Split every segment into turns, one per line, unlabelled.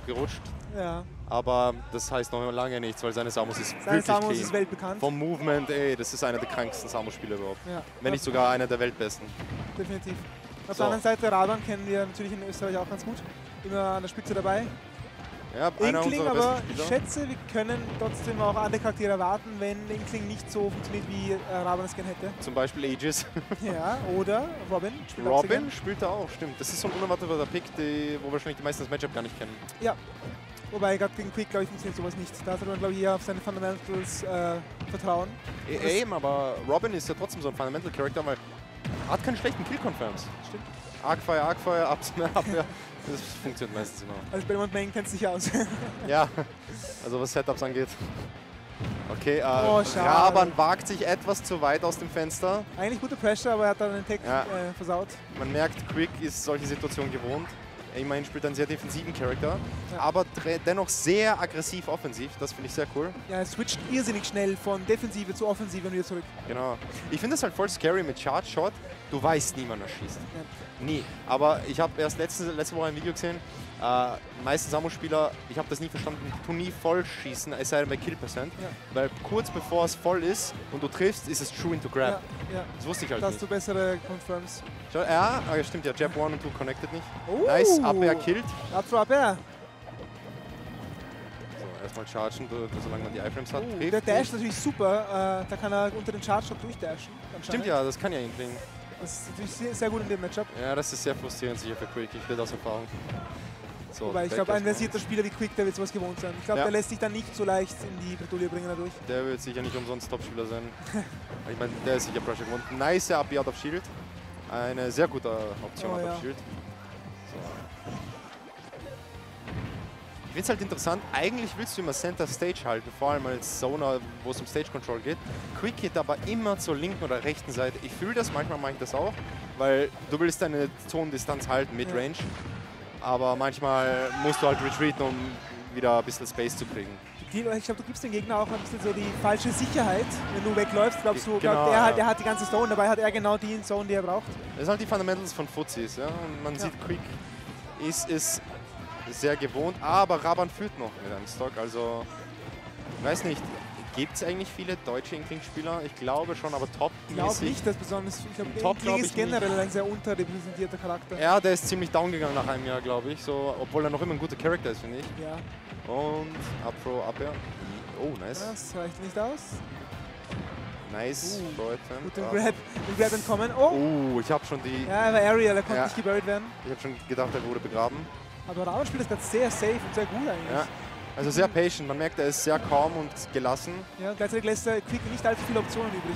abgerutscht.
Ja.
Aber das heißt noch lange nichts, weil seine Samus ist
Seine
wirklich
Samus
clean.
ist weltbekannt.
Vom Movement, ey, das ist einer der kranksten Samus-Spieler überhaupt.
Ja.
Wenn nicht sogar einer der weltbesten.
Definitiv. Auf
So.
der anderen Seite, Raban kennen wir natürlich in Österreich auch ganz gut. Immer an der Spitze dabei.
Ja, einer
Inkling,
unserer
aber
besten
ich
Spieler.
schätze, wir können trotzdem auch andere Charaktere erwarten, wenn Inkling nicht so funktioniert, wie Raban es gerne hätte.
Zum Beispiel Aegis.
Ja, oder Robin. Spielt auch sehr
Robin
gern.
spielt er auch, stimmt. Das ist so ein unerwarteter Pick, wo wahrscheinlich die meisten das Matchup gar nicht kennen.
Ja. Wobei, gerade gegen Quick, glaube ich, funktioniert sowas nicht. Da sollte man, glaube ich, eher auf seine Fundamentals vertrauen.
Eben, aber Robin ist ja trotzdem so ein Fundamental Character, weil er hat keinen schlechten Kill-Confirms.
Stimmt.
Arcfire, Abwehr. Das funktioniert meistens immer.
Also Belmont Main kennt sich aus.
Ja, also was Setups angeht. Okay,
Oh, schade.
Raban wagt sich etwas zu weit aus dem Fenster.
Eigentlich gute Pressure, aber er hat dann den Tag
Ja.
versaut.
Man merkt, Quick ist solche Situationen gewohnt. Immerhin spielt er einen sehr defensiven Charakter,
Ja.
aber dennoch sehr aggressiv offensiv. Das finde ich sehr cool.
Ja, er switcht irrsinnig schnell von Defensive zu Offensive und wieder zurück.
Genau. Ich finde es halt voll scary mit Charge Shot. Du weißt nie, wann er schießt.
Ja.
Nie. Aber ich habe erst letzte Woche ein Video gesehen. Die meisten Samus-Spieler, ich habe das nie verstanden, tun nie voll schießen, es sei denn bei Kill-Percent.
Ja.
Weil kurz bevor es voll ist und du triffst, ist es True into Grab.
Ja, ja.
Das wusste ich halt
Da hast
nicht.
du bessere Confirms.
Ja, stimmt ja. Jab 1 und 2 connected nicht.
Oh.
Nice, Abwehr killt.
Up throw, Abwehr.
So, erstmal chargen, solange man die Iframes hat.
Oh,
Trifft
der Dash
nicht.
ist natürlich super. Da kann er unter den Charge Shot durchdashen.
Stimmt ja, das kann ja Inkling.
Das ist natürlich sehr, sehr gut in dem Matchup.
Ja, das ist sehr frustrierend sicher für Quick. Ich will aus Erfahrung. So,
Wobei ich
weg
glaube, ein
erstmal.
versierter Spieler wie Quick, der wird sowas gewohnt sein. Ich glaube,
Ja.
der lässt sich dann nicht so leicht in die Bredouille bringen dadurch.
Der wird sicher nicht umsonst Topspieler sein. Ich meine, der ist sicher Pressure gewohnt. Nice Up Out of Shield. Eine sehr gute Option
Oh,
Out
ja.
of Shield. So. Ich finde es halt interessant, eigentlich willst du immer Center Stage halten, vor allem als Zoner, wo es um Stage Control geht. Quick geht aber immer zur linken oder rechten Seite. Ich fühle das, manchmal mache ich das auch, weil du willst deine Zonendistanz halten, Midrange. Aber manchmal musst du halt retreaten, um wieder ein bisschen Space zu kriegen.
Ich glaube, du gibst dem Gegner auch ein bisschen so die falsche Sicherheit. Wenn du wegläufst, glaubst du,
Genau,
der hat die ganze Zone, dabei hat er genau die Zone, die er braucht.
Das sind halt die Fundamentals von Fuzis, ja. Und man sieht, Quick ist sehr gewohnt, aber Raban führt noch mit einem Stock, also ich weiß nicht, gibt es eigentlich viele deutsche Inkling-Spieler? Ich glaube schon, aber top.
Ich glaube nicht, dass besonders. Ich glaube,
Top
Inkling
glaub
ist
ich
generell ein sehr unterrepräsentierter Charakter.
Ja, der ist ziemlich down gegangen nach einem Jahr, glaube ich, so, obwohl er noch immer ein guter Charakter ist, finde ich.
Ja,
Und Up-Throw, Abwehr. Oh, nice.
das reicht nicht aus.
Nice. Throw Attempt.
Gut, den Grab entkommen. Oh!
Ich habe schon die.
Ja, er war Aerial, er konnte
Ja.
nicht geburied werden.
Ich habe schon gedacht, er wurde begraben.
Aber Raban spielt das gerade sehr safe und sehr gut eigentlich.
Ja. Also sehr patient. Man merkt, er ist sehr calm und gelassen.
Ja, gleichzeitig lässt er Quick nicht allzu viele Optionen übrig.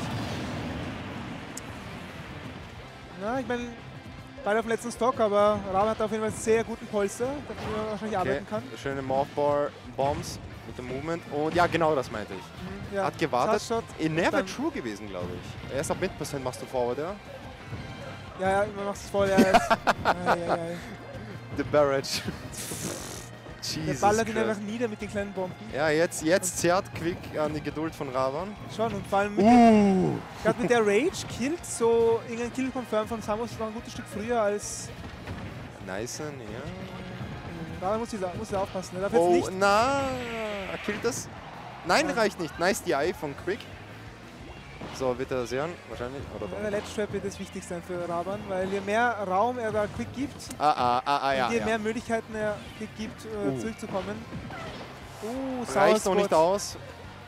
Na, ich meine, beide auf dem letzten Stock, aber Raban hat auf jeden Fall einen sehr guten Polster, damit er wahrscheinlich
Okay.
arbeiten kann.
Schöne Morphbar-Bombs mit dem Movement. Und ja, genau das meinte ich.
Ja,
Hat gewartet.
Charge Shot,
In never
dann-
true gewesen, glaube ich. Erst ab Mid-Percent machst du Forward, ja?
Ja, man macht es voll. Ja, jetzt. Ei.
The Barrage.
Der
Jesus
ballert ihn
Christ.
einfach nieder mit den kleinen Bomben.
Ja, jetzt zerrt Quick an die Geduld von Raban.
Schon, und vor allem mit, gerade mit der Rage killt so irgendein Kill Confirm von Samus noch ein gutes Stück früher als.
Nice, ja.
Da muss ich aufpassen. Er darf jetzt
Oh,
nicht.
na, killt das? Nein,
Nein.
reicht nicht. Nice DI von Quick. So, wird er sehen, wahrscheinlich. Oder
Der Ledge Trap wird das Wichtigste sein für Raban, weil je mehr Raum er da Quick gibt,
ja,
und je
ja.
mehr Möglichkeiten er Quick gibt, zurückzukommen.
Reicht noch
Spot.
nicht aus.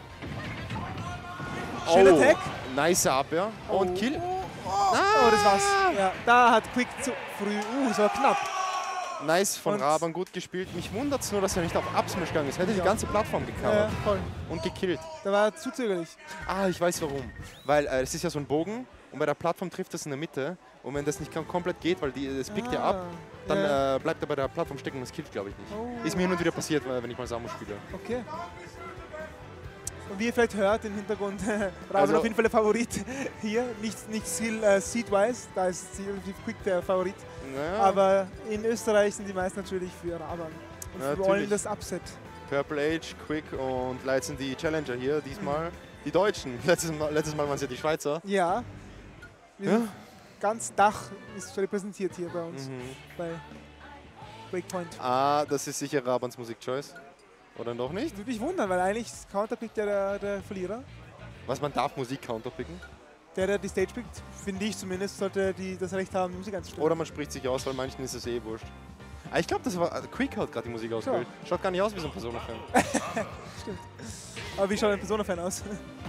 Schöner Tag.
Nice Abwehr. Und Kill.
Oh, das war's. Ja, da hat Quick zu früh. So knapp.
Nice von
Und-
Raban, gut gespielt. Mich wundert es nur, dass er nicht auf Upsmash gegangen ist. Hätte die ganze Plattform
Ja,
gecovert
voll.
und gekillt.
Da war er zu zögerlich.
Ich weiß warum. Weil es ist ja so ein Bogen und bei der Plattform trifft es in der Mitte. Und wenn das nicht komplett geht, weil es pickt ja ab, dann
ja.
bleibt er bei der Plattform stecken und das killt, glaube ich, nicht.
Oh.
Ist mir hin und wieder passiert, wenn ich mal Samus spiele.
Okay. Und wie ihr vielleicht hört im Hintergrund, Raban
Also-
auf jeden Fall der Favorit hier. Nicht Seed-wise, da ist relativ Quick der Favorit.
Naja,
Aber in Österreich sind die meisten natürlich für Raban. Und
Ja,
wir wollen
natürlich.
das Upset.
Purple Age, Quick und Light sind die Challenger hier diesmal.
Mhm.
Die Deutschen. Letztes Mal waren es ja die Schweizer.
Ja. Wir
Ja?
sind ganz Dach ist repräsentiert hier bei uns.
Mhm.
Bei Breakpoint.
Ah, das ist sicher Rabans Musik-Choice. Oder doch nicht?
Würde mich wundern, weil eigentlich counterpickt ja der Verlierer.
Was, man darf Musik counterpicken?
Der die Stage pickt, finde ich zumindest, sollte das Recht haben, die Musik einzustellen.
Oder man spricht sich aus, weil manchen ist es eh wurscht. Ah, ich glaube, das war Quick hat gerade die Musik ausgewählt. Schaut gar nicht aus wie so ein Persona-Fan.
Stimmt. Aber wie schaut ein Persona-Fan aus?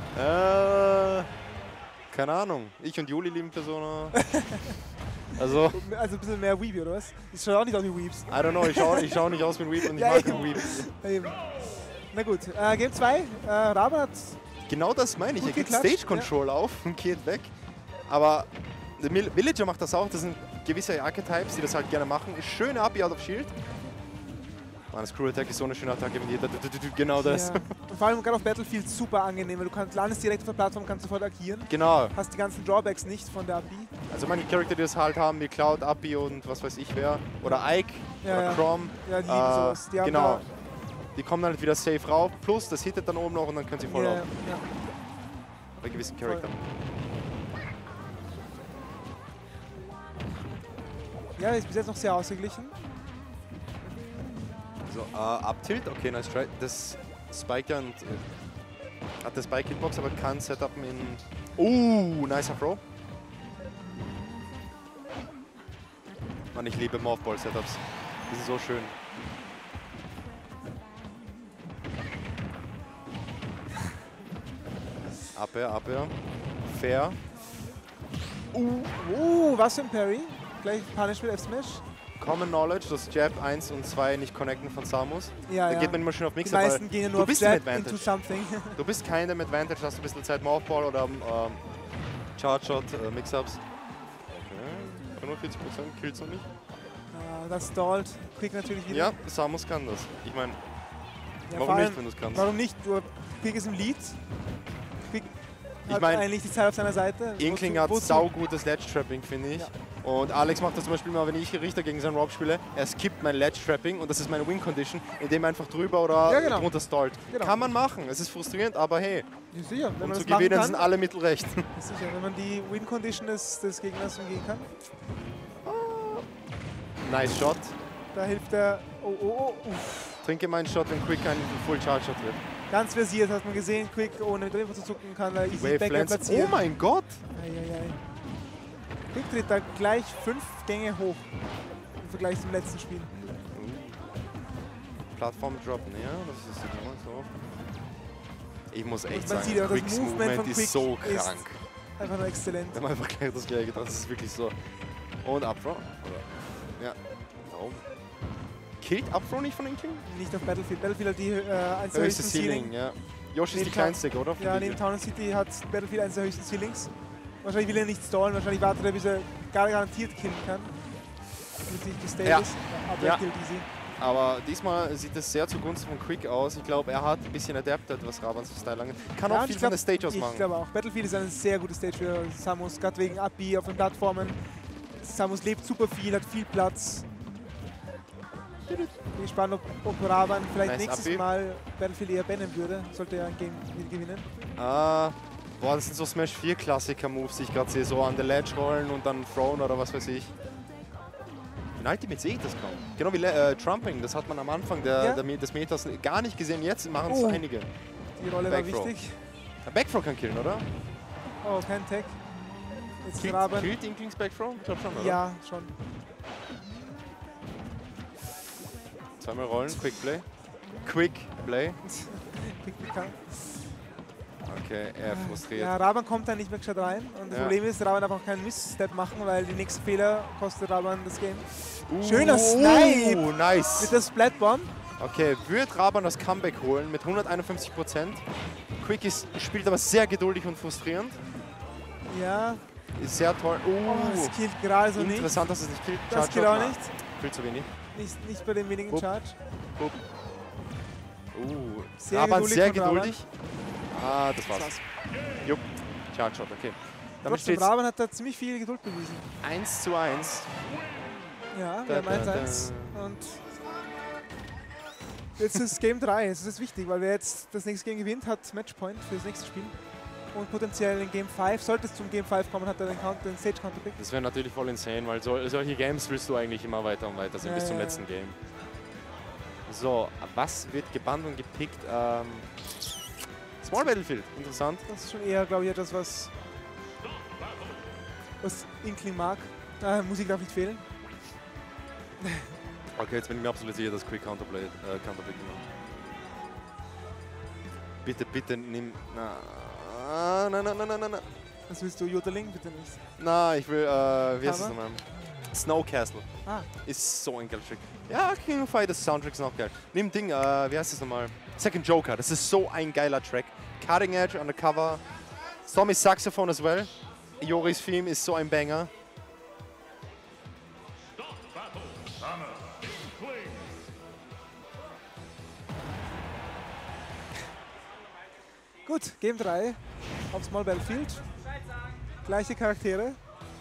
Keine Ahnung. Ich und Juli lieben Persona. Also
ein bisschen mehr Weeby, oder was? Das schaut auch nicht aus wie Weebs.
I don't know, ich schau nicht aus wie ein Weeb und ich
Ja,
mag
eben.
einen Weeb.
Eben. Na gut, Game 2. Raban hat
Genau das meine ich.
Gut
Er kriegt
geklatscht,
Stage Control auf und geht weg. Aber der Villager macht das auch. Das sind gewisse Archetypes, die das halt gerne machen. Schöne Up out of Shield. Man, Screw Attack ist so eine schöne Attacke, wenn die genau das.
Ja. Und vor allem gerade auf Battlefield super angenehm, weil du landest direkt auf der Plattform, kannst sofort agieren.
Genau.
Hast die ganzen Drawbacks nicht von der API.
Also manche Charakter, die das halt haben, wie Cloud, Appy und was weiß ich wer. Oder Ike oder Chrom.
Ja, die lieben sowas. Die haben
genau. Die kommen dann halt wieder safe rauf. Plus, das hittet dann oben noch und dann können sie voll
ja,
auf.
ja.
Bei gewissen Charakteren.
Ja, ist bis jetzt noch sehr ausgeglichen.
So, Up-Tilt, okay, nice try. Das Spike und hat das Spike Hitbox, aber kann setupen in. Nicer Throw. Mann, ich liebe Morphball-Setups. Die sind so schön. Abwehr. Fair.
Was für ein Parry. Gleich Punish mit F-Smash.
Common Knowledge, dass Jab 1 und 2 nicht connecten von Samus.
Ja,
Da geht man immer schön auf
Die
Mixer,
meisten
weil
gehen ja
du
nur auf
bist
Jab
im Advantage.
into something.
Du bist keiner im Advantage, hast du ein bisschen Zeit, Morphball oder Charge Shot, Mix-Ups. Okay, 45% kills noch nicht.
Das stallt. Quick natürlich wieder.
Ja, Samus kann das. Ich meine,
Ja,
warum
vor allem,
nicht, wenn du es kannst?
Warum nicht? Quick ist im Lead. Quick hat
mein,
eigentlich die Zeit auf seiner Seite.
Inkling hat saugutes Ledge-Trapping, finde ich.
Ja.
Und Alex macht das zum Beispiel mal, wenn ich Richter gegen seinen Rob spiele. Er skippt mein Ledge-Trapping und das ist meine Win-Condition, indem er einfach drüber oder drunter stallt.
Genau.
Kann man machen. Es ist frustrierend, aber hey.
Ja, sicher, wenn
Und
man
zu
das machen
gewinnen
kann,
sind alle Mittel recht.
sicher, wenn man die Win-Condition des Gegners umgehen kann.
Nice Shot.
Da hilft der. Uff.
Trinke meinen Shot, wenn Quick einen Full Charge Shot trifft.
Ganz versiert, hat man gesehen. Quick, ohne mit der Wimper zu zucken, kann er easy
Wave
Backer
Lance.
platzieren.
Oh mein Gott!
Eieiei. Quick tritt da gleich 5 Gänge hoch im Vergleich zum letzten Spiel.
Plattform droppen, ja, das ist immer so. Ich muss echt
Man
sagen,
sieht ja, das
Quicks
Movement von
Movement
Quick
ist so
ist
krank.
einfach nur exzellent.
Wir haben einfach gleich das gleiche getan, das ist wirklich so. Und Upthrow. Ja, no. Killt Upthrow nicht von Inkling?
Nicht auf Battlefield. Battlefield hat die eins der
Höchste
höchsten
Ceiling,
Ceiling.
ja. Yoshi ist die
Neben
kleinste, oder?
Ja, neben Town and City hat Battlefield eines der höchsten Ceilings. Wahrscheinlich will er nicht stallen, wahrscheinlich wartet er, bis er garantiert killen kann. Damit nicht gestayed
Ja.
ist. Aber
Ja.
er killt easy.
Aber diesmal sieht es sehr zugunsten von Quick aus. Ich glaube, er hat ein bisschen adapted, was Rabans Style angeht. Kann auch
und
viel
ich
von der Stage aus
Ich
machen.
glaube auch. Battlefield ist eine sehr gute Stage für Samus, gerade wegen API auf den Plattformen. Samus lebt super viel, hat viel Platz. Bin gespannt, ob Raban vielleicht
Nice
nächstes
API.
Mal Battlefield eher bannen würde, sollte er ein Game wieder gewinnen.
Boah, das sind so Smash 4 Klassiker-Moves, die ich gerade sehe. So an der Ledge rollen und dann thrown oder was weiß ich. In Ultimate sehe ich das kaum. Genau wie Trumping, das hat man am Anfang des Metas gar nicht gesehen. Jetzt machen es einige.
Die Rolle war
Backthrow.
wichtig.
Der Backthrow kann killen, oder?
Oh, kein Tag. Jetzt Raban.
Killt Inklings Backthrow? Ich glaube schon, oder?
Ja, schon.
Zweimal rollen, Quick Play. Quick Play. Okay, er frustriert.
Ja, Raban kommt da nicht mehr gescheit rein. Und das Problem ist, Raban darf auch keinen Missstep machen, weil die nächsten Fehler kostet Raban das Game. Schöner Snipe!
Nice!
Mit der Splatbomb.
Okay, wird Raban das Comeback holen mit 151%. Quick spielt aber sehr geduldig und frustrierend.
Ja.
Ist sehr toll.
Das killt gerade so nicht.
Interessant, dass es nicht killt.
Das killt auch nicht.
Viel zu wenig.
Nicht bei den wenigen Charge. Sehr
Raban
geduldig
sehr
von Raban.
geduldig. Ah, das war's. Jupp. Charge Shot, okay. Damit
Trotzdem,
steht
Raban hat da ziemlich viel Geduld bewiesen.
1:1.
Ja, wir haben 1:1. Und jetzt ist Game 3. Es ist wichtig, weil wer jetzt das nächste Game gewinnt, hat Matchpoint für das nächste Spiel. und potenziell in Game 5, sollte es zum Game 5 kommen, hat er den Stage Counter Pick.
Das wäre natürlich voll insane, weil solche Games willst du eigentlich immer weiter und weiter sehen, bis zum letzten Game. So, was wird gebannt und gepickt? Small Battlefield, interessant.
Das ist schon eher, glaube ich, etwas, was Inkling mag. Musik darf nicht fehlen.
Okay, jetzt bin ich mir absolut sicher, dass Quick Counterpick macht. Bitte, bitte, nimm... Na.
Was willst du, Jodeling? Bitte nicht.
Na, ich will, wie heißt das nochmal? Snow Castle.
Ah.
Ist so ein geiler Trick. Ja, King of Fighters Soundtrack ist noch geil. Nimm Ding, wie heißt das nochmal? Second Joker, das ist so ein geiler Track. Cutting Edge, Undercover. Tommy's Saxophone as well. Joris Theme ist so ein Banger.
Gut, Game 3 auf Small Battlefield. Gleiche Charaktere.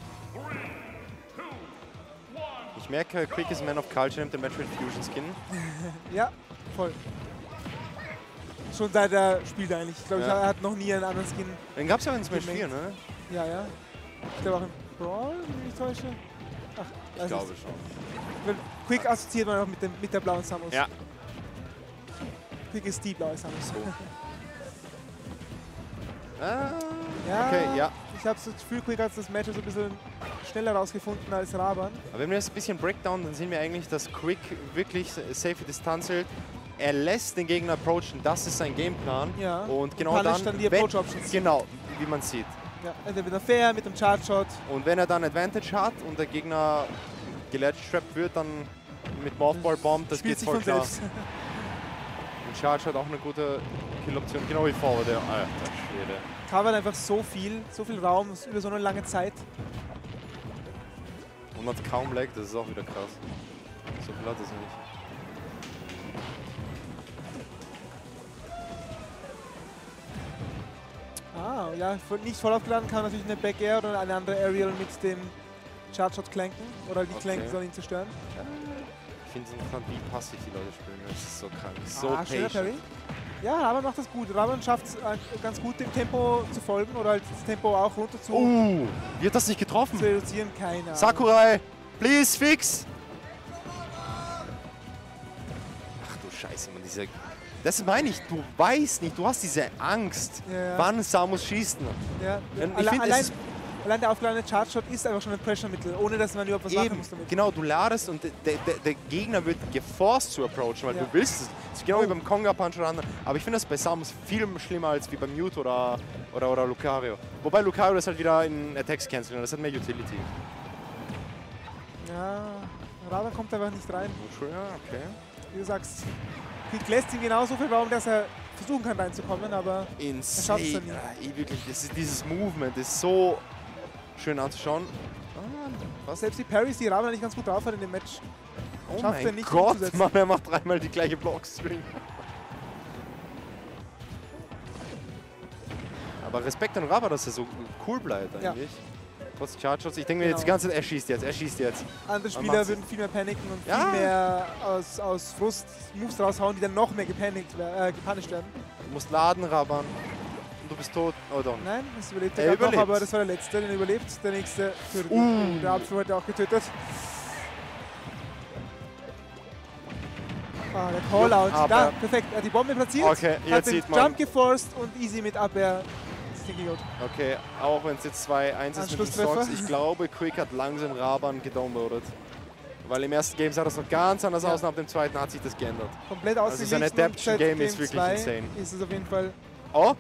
Ich merke, Quick ist Man of Culture, nimmt den Metroid Fusion Skin.
Ja, voll. Schon seit er spielt eigentlich. Ich glaube, er hat noch nie einen anderen Skin.
Den gab es ja in Smash 4, ne?
Ja, ja. Ich glaube auch im Brawl, wenn ich mich täusche. Ach,
ich glaube schon.
Weil Quick assoziiert man auch mit der blauen Samus.
Ja.
Quick ist die blaue Samus.
Ja,
okay,
ja.
Ich habe so das Gefühl, Quick hat das Match so ein bisschen schneller rausgefunden als Raban.
Aber wenn wir das ein bisschen breakdown, dann sehen wir eigentlich, dass Quick wirklich safe Distanz hält. Er lässt den Gegner approachen, das ist sein Gameplan.
Ja.
Und genau
dann die Approach-Options.
Genau, wie man sieht.
Ja, entweder mit der Fair, mit dem Charge-Shot.
Und wenn er dann Advantage hat und der Gegner geledgestrapped wird, dann mit Mothball Bomb, das geht voll klar.
Selbst.
Und Charge hat auch eine gute Kill-Option, genau wie Forward. Alter Schwede.
Covert einfach so viel Raum über so eine lange Zeit.
Und hat kaum Lag, das ist auch wieder krass. So viel hat es nicht.
Ah, ja, nicht voll aufgeladen, kann natürlich eine Back Air oder eine andere Aerial mit dem Charge Shot clanken. Oder die Clanken sollen ihn zerstören.
Ich finde es interessant, wie passiv die Leute spielen. Das ist so krank. So
schöner Parry. Ja, Raban macht das gut. Raban schafft es ganz gut, dem Tempo zu folgen oder halt das Tempo auch runter zu
wie hat das nicht getroffen?
reduzieren. Keine Ahnung.
Sakurai, please fix! Ach du Scheiße, man, diese... Das meine ich, du weißt nicht, du hast diese Angst, wann Samus schießt.
Ja. Allein der aufgeladene Charge-Shot ist einfach schon ein Pressure-Mittel, ohne dass man überhaupt was machen muss damit.
Genau, du ladest und der Gegner wird geforst zu approachen, weil du willst es. Das ist genau wie beim Konga-Punch oder anderen. Aber ich finde das bei Samus viel schlimmer als wie beim Mute oder Lucario. Wobei Lucario das halt wieder in Attacks canceln, das hat mehr Utility.
Ja, Raban kommt einfach nicht rein.
Ja, okay.
Wie du sagst, Quick lässt ihm genauso viel Raum, dass er versuchen kann reinzukommen, aber er schafft es dann nicht.
Ja, wirklich, dieses Movement ist so schön anzuschauen.
Selbst die Parries, die Raban nicht ganz gut drauf hat in dem Match, schafft er nicht
Gott, Mann, er macht dreimal die gleiche Blockstring. Aber Respekt an Raban, dass er so cool bleibt eigentlich. Trotz Charge-Shots. Ich denke mir jetzt die ganze Zeit, er schießt jetzt.
Andere Spieler würden viel mehr paniken und viel mehr aus Frust Moves raushauen, die dann noch mehr gepunished werden.
Du musst laden, Raban. Und du bist tot. Oh doch.
Nein, das überlebt er gerade noch, aber das war der letzte, den er überlebt. Der nächste tötet. Der Apfel hat er auch getötet. Ah, der Callout. Da, perfekt. Er hat die Bombe platziert,
okay,
hat den Jump geforst und easy mit Abwehr.
Okay, auch wenn es jetzt 2-1 ist mit den Stocks, ich glaube, Quick hat langsam Raban gedownloadet. Weil im ersten Game sah das noch ganz anders aus und ab dem zweiten hat sich das geändert.
Komplett ausgeglichen.
Also sein Adaption-Game ist wirklich insane.
Ist es auf jeden Fall...
Oh!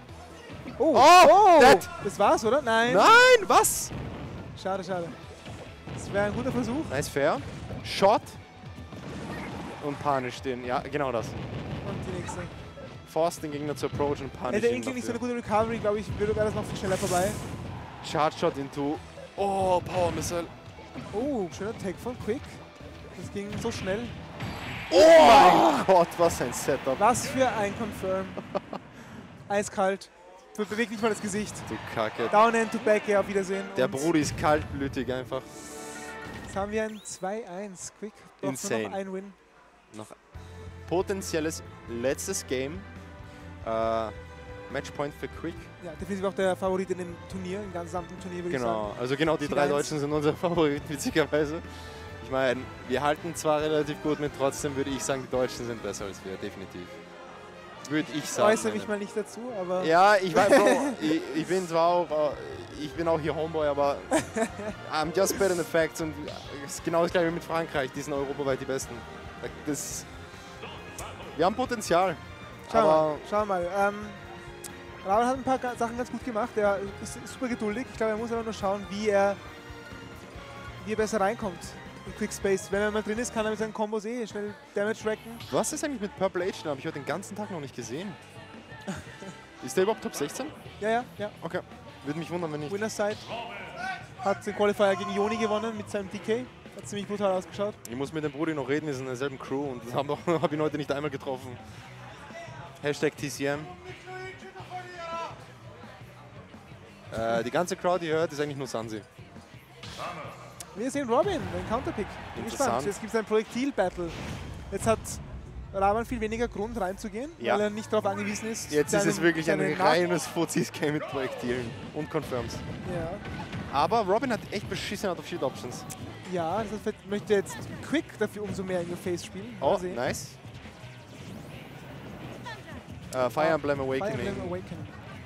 Das war's, oder? Nein!
Nein, was?
Schade. Das wäre ein guter Versuch.
Nice, fair. Shot. Und punish den, ja, genau das.
Und die nächste.
Force den Gegner zu approachen und punish.
Hätte der Inkling nicht so eine gute Recovery, glaube ich, wäre das noch viel schneller vorbei.
Charge Shot into... Oh, Power Missile.
Oh, schöner Tag von Quick. Das ging so schnell.
Oh mein Gott, was ein Setup.
Was für ein Confirm. Eiskalt. Bewegt nicht mal das Gesicht.
Du Kacke.
Down End to Back, auf Wiedersehen.
Der Brudi ist kaltblütig einfach.
Jetzt haben wir ein 2-1. Quick braucht
Insane.
nur noch ein Win.
Noch potenzielles letztes Game. Matchpoint für Quick.
Ja, definitiv auch der Favorit in dem Turnier, im gesamten Turnier, würde ich sagen.
Genau, also genau die
Sieg
3
1.
Deutschen sind unsere Favoriten, witzigerweise. Ich meine, wir halten zwar relativ gut mit, trotzdem würde ich sagen, die Deutschen sind besser als wir, definitiv. Würde ich
Ich
sagen.
äußere mich mal nicht dazu, aber...
Ja, ich weiß, Bro, ich bin zwar auch, ich bin auch hier Homeboy, aber I'm just betting the facts und es ist genau das gleiche wie mit Frankreich, die sind europaweit die Besten. Wir haben Potenzial.
Schau mal. Raul hat ein paar Sachen ganz gut gemacht. Er ist super geduldig. Ich glaube, er muss aber nur schauen, wie er besser reinkommt in Quickspace. Wenn er mal drin ist, kann er mit seinen Kombos schnell Damage racken.
Was ist eigentlich mit Purple Age? Den habe ich heute den ganzen Tag noch nicht gesehen. Ist der überhaupt Top 16?
Ja.
Okay. Würde mich wundern, wenn nicht.
Winner's Side. Hat den Qualifier gegen Joni gewonnen mit seinem DK. Hat ziemlich brutal ausgeschaut.
Ich muss mit dem Brudi noch reden, wir sind in derselben Crew und das habe ihn heute nicht einmal getroffen. Hashtag TCM. Die ganze Crowd, die hört, ist eigentlich nur Sansi.
Wir sehen Robin, den Counterpick. Bin gespannt. Jetzt gibt es ein Projektil-Battle. Jetzt hat Raban viel weniger Grund reinzugehen, weil er nicht darauf angewiesen ist.
Jetzt ist es wirklich ein reines Fuzis-Game mit Projektilen und Confirms.
Ja.
Aber Robin hat echt beschissen out of Shield Options.
Ja, das möchte jetzt Quick dafür umso mehr in your face spielen.
Oh, nice. Fire Emblem Awakening.
Fire Emblem Awakening.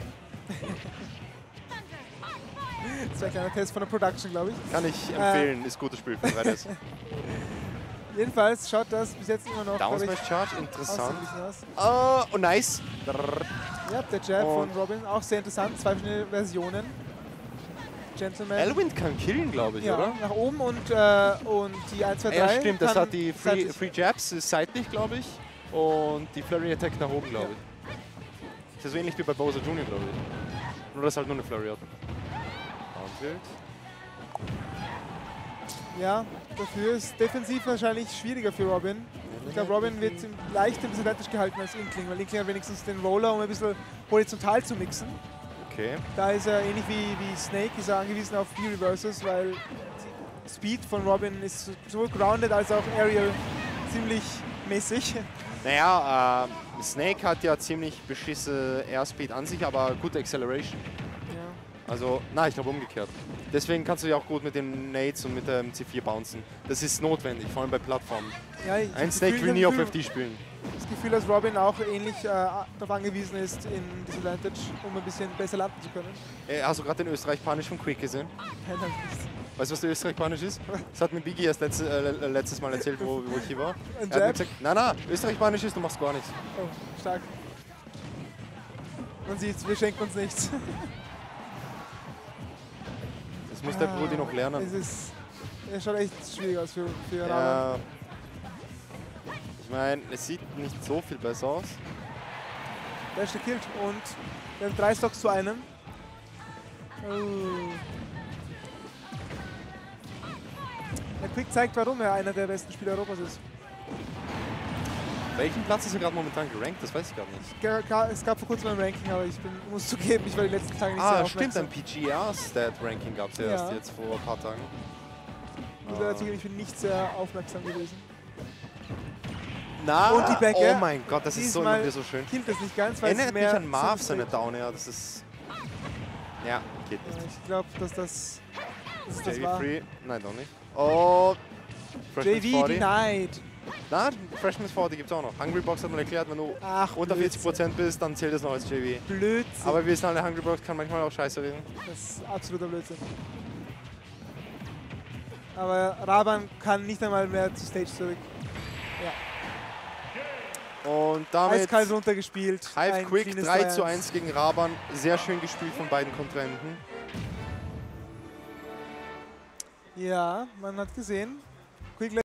Das ist ein kleiner Test von der Production, glaube ich.
Kann ich empfehlen, ist ein gutes Spiel für 3DS.
Jedenfalls schaut das bis jetzt immer noch
Down Smash Charge, interessant. Oh, nice.
Ja, der Jab von Robin, auch sehr interessant. 2 verschiedene Versionen. Gentleman.
Elwind kann killen, glaube ich,
ja,
oder?
nach oben und die 1, 2, 3.
Ja, stimmt, das hat die Free Jabs seitlich, glaube ich. Und die Flurry Attack nach oben, glaube ich. Das ist so ähnlich wie bei Bowser Jr., glaube ich. Nur, dass halt nur eine Flurry hat.
Ja, dafür ist defensiv wahrscheinlich schwieriger für Robin. Ich glaube, Robin wird leicht disadvantage gehalten als Inkling, weil Inkling hat wenigstens den Roller, um ein bisschen horizontal zu mixen.
Okay.
Da ist er ähnlich wie Snake, ist er angewiesen auf B-Reverses, weil die Speed von Robin ist sowohl grounded als auch aerial ziemlich mäßig.
Naja, Snake hat ja ziemlich beschisse Airspeed an sich, aber gute Acceleration. Also, nein, ich glaube umgekehrt. Deswegen kannst du ja auch gut mit den Nades und mit dem C4 bouncen. Das ist notwendig, vor allem bei Plattformen.
Ja,
ein Snake will nie auf FD spielen.
Das Gefühl, dass Robin auch ähnlich darauf angewiesen ist in Disadvantage, um ein bisschen besser landen zu können.
Hast du gerade den Österreich-Panisch von Quick gesehen?
Nein, hab ich nicht.
Weißt du, was der Österreich-Panisch ist? Das hat mir Biggie erst letztes Mal erzählt, wo ich hier war.
Ein
er hat mir gesagt, nein, Österreich-Panisch ist, du machst gar nichts.
Oh, stark. Man sieht, wir schenken uns nichts.
Das muss der Brudi noch lernen.
Es schaut echt schwierig aus für Raban.
Ich meine, es sieht nicht so viel besser aus.
Der ist gekillt und wir haben 3 Stocks zu einem. Der Quick zeigt, warum er einer der besten Spieler Europas ist.
Welchen Platz ist er gerade momentan gerankt? Das weiß ich gar nicht.
Es gab vor kurzem ein Ranking, aber ich muss zugeben, ich war die letzten Tage nicht sehr aufmerksam.
Stimmt, ein PGR-Stat-Ranking gab es ja erst jetzt vor ein paar Tagen.
Ich muss leider zugeben, ich bin nicht sehr aufmerksam gewesen.
Na,
und die Backe.
Oh mein Gott, das ist so, immer wieder so schön.
Killt das nicht ganz, weil
erinnert
es mehr
mich an Marv, seine Down, ja, das ist... Ja, geht nicht.
Ich glaube, dass das
JV
war.
Free, nein, doch nicht. Oh,
JV denied.
Na, Freshman's 40 gibt es auch noch. Hungry Box hat man erklärt, wenn du unter 40% bist, dann zählt das noch als JV.
Blödsinn.
Aber wir wissen alle, Hungry Box kann manchmal auch scheiße reden.
Das ist absoluter Blödsinn. Aber Raban kann nicht einmal mehr zur Stage zurück. Ja.
Und damit
eiskalt runtergespielt.
Hive Quick 3:1 gegen Raban. Sehr schön gespielt von beiden Kontrahenten.
Ja, man hat gesehen. Quick